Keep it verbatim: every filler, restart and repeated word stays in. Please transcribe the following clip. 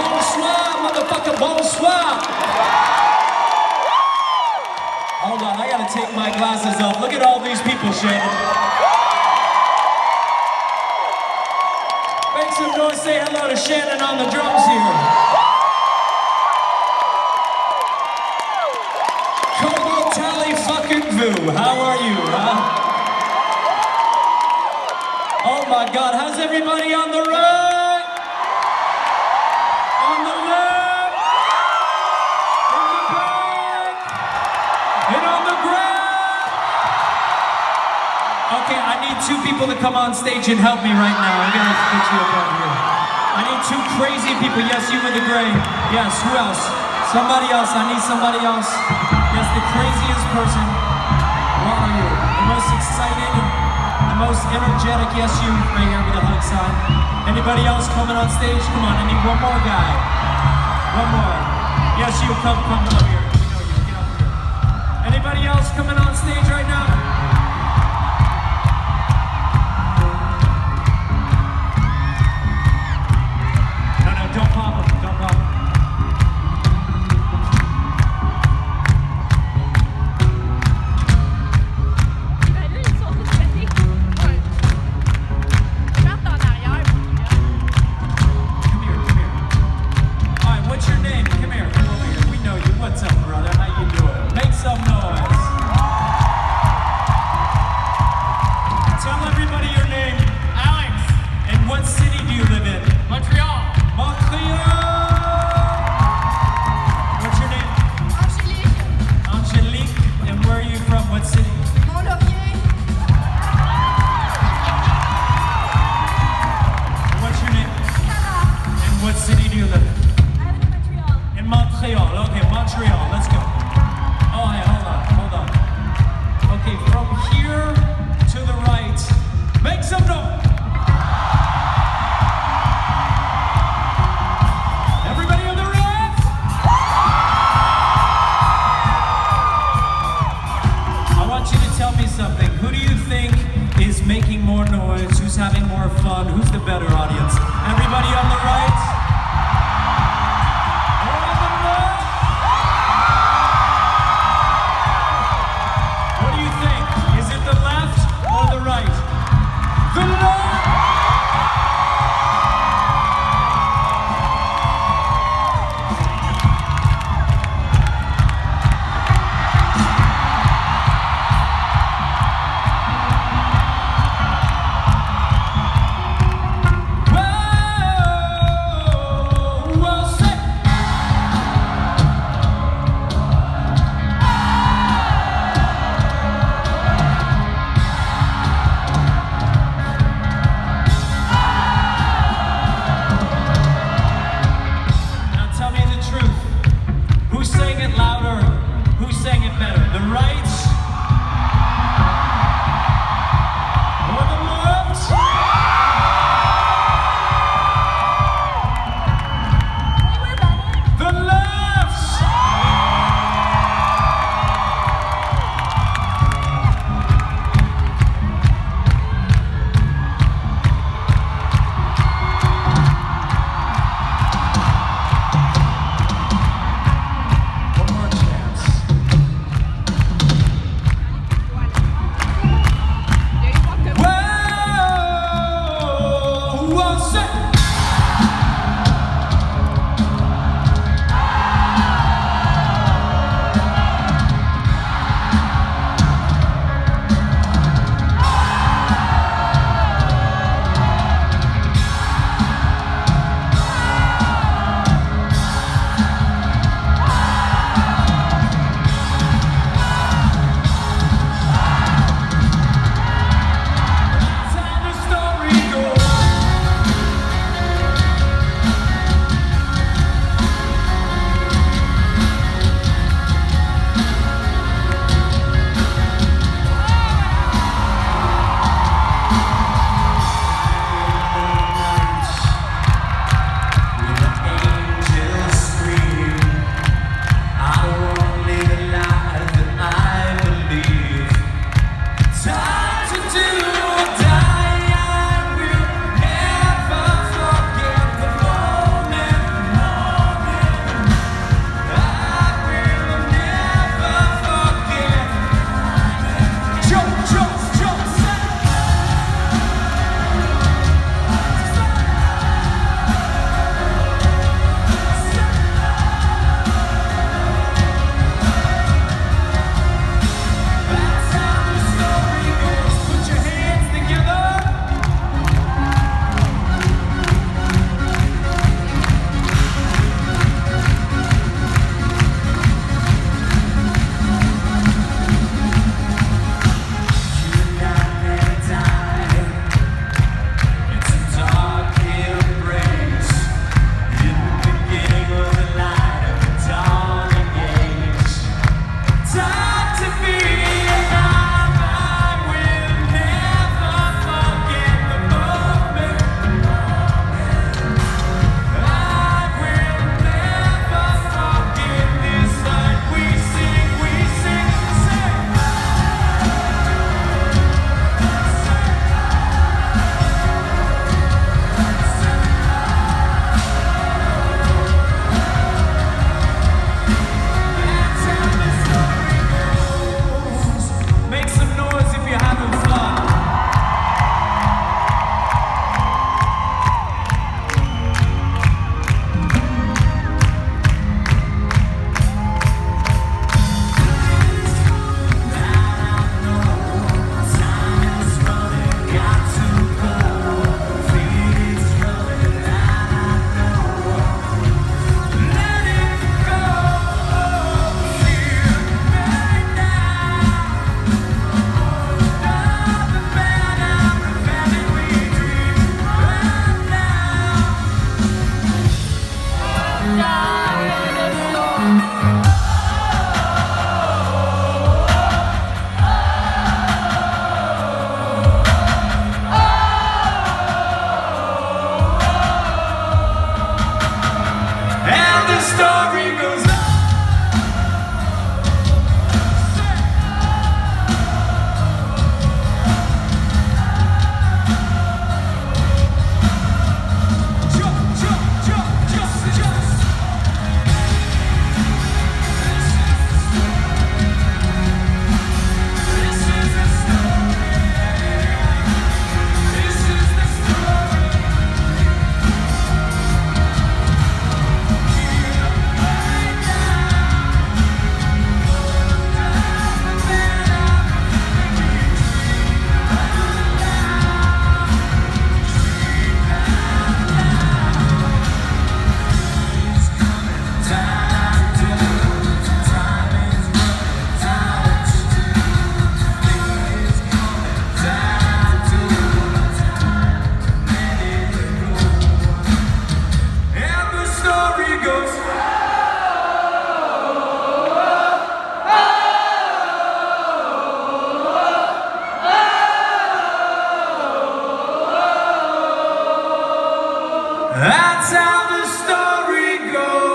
Bonsoir, motherfucker, bonsoir. Hold on, I gotta take my glasses off. Look at all these people, Shannon. Make some noise, say hello to Shannon on the drums here. Como tally fucking vu, how are you, huh? Oh my God, how's everybody on the right? On the left? In the back? And on the ground? Okay, I need two people to come on stage and help me right now. I'm gonna put you up over here. I need two crazy people. Yes, you with the gray. Yes, who else? Somebody else, I need somebody else. Yes, the craziest person. What are you? The most excited, the most energetic, yes, you, right here with a hug sign. Anybody else coming on stage? Come on, I need one more guy. One more. Yes, you, come, come up here. We know you, get up here. Anybody else coming on stage right now? No, no, don't pop them, don't pop them. That's how the story goes.